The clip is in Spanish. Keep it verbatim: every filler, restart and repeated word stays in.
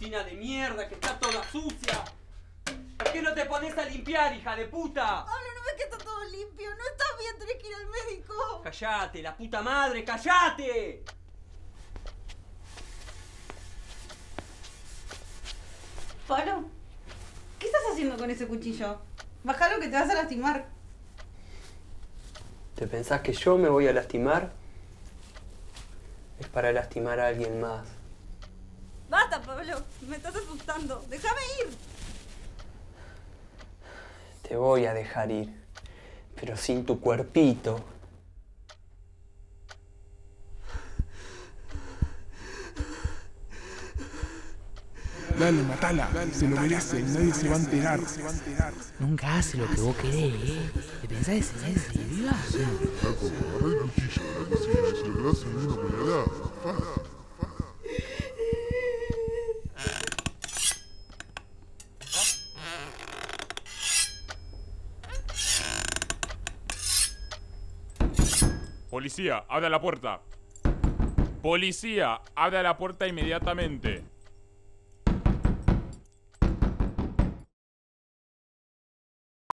cocina de mierda que está toda sucia. ¿Por qué no te pones a limpiar, hija de puta? Pablo, no ves que está todo limpio. No estás bien, tenés que ir al médico. Callate, la puta madre, callate. Pablo, ¿qué estás haciendo con ese cuchillo? Bájalo que te vas a lastimar. ¿Te pensás que yo me voy a lastimar? Es para lastimar a alguien más. Basta, Pablo. Me estás asustando. Déjame ir. Te voy a dejar ir, pero sin tu cuerpito. Dale, matala, se lo merece, nadie se va a enterar. Nunca hace lo que vos querés, ¿eh? ¿Te pensás que se va a seguir viva? Sí, flaco, agarrá el cuchillo de la cocina y se lo clavás en una puñalada. Fácil. Policía, abra la puerta. Policía, abra la puerta inmediatamente.